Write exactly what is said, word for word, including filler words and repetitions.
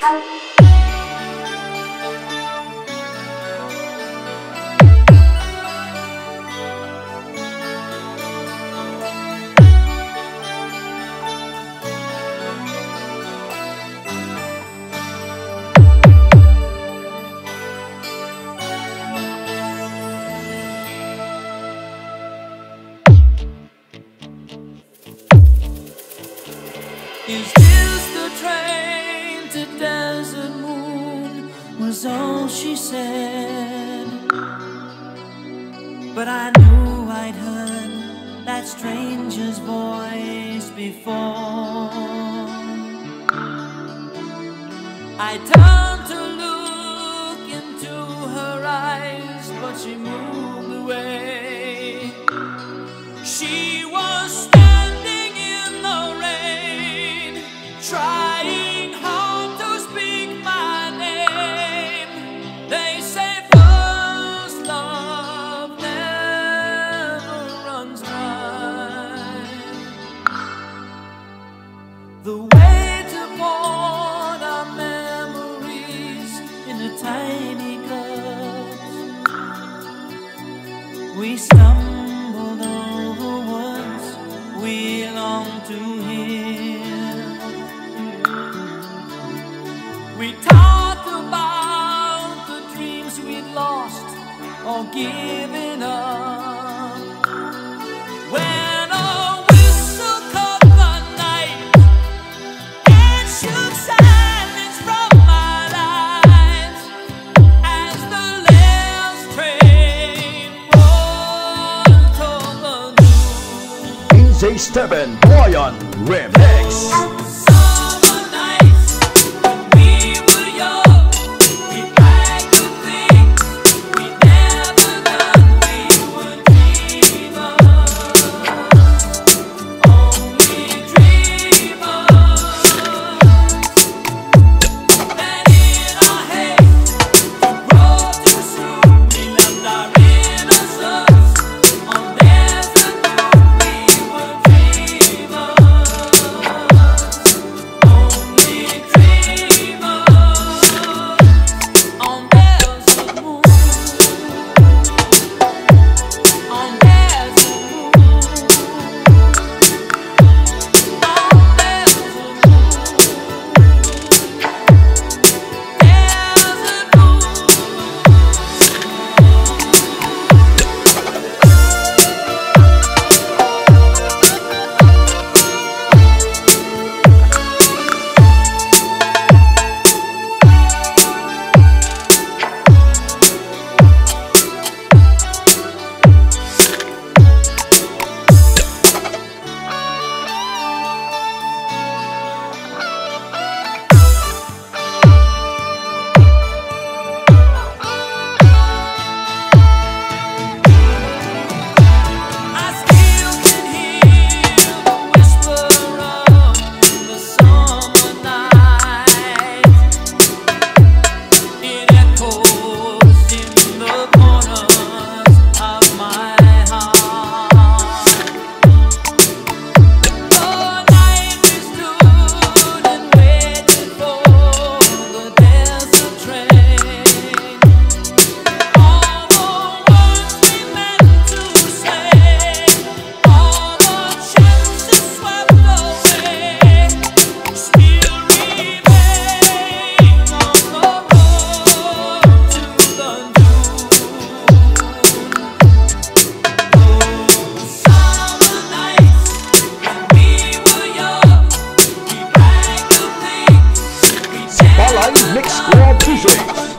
Is this the train to Desert Moon? Was all she said. But I knew I'd heard that stranger's voice before. I turned to look into her eyes, but she moved away. She was standing in the rain, trying hard to speak my name. They say first love never runs dry. The way to port our memories in a tiny cup. We stumbled over words we long to hear. We talked about the dreams we'd lost or given up. When a whistle cut the night and shook silence from my life, as the last train rolled toward the noon. D J Steven Boyan Remix. Mix Squad D Js.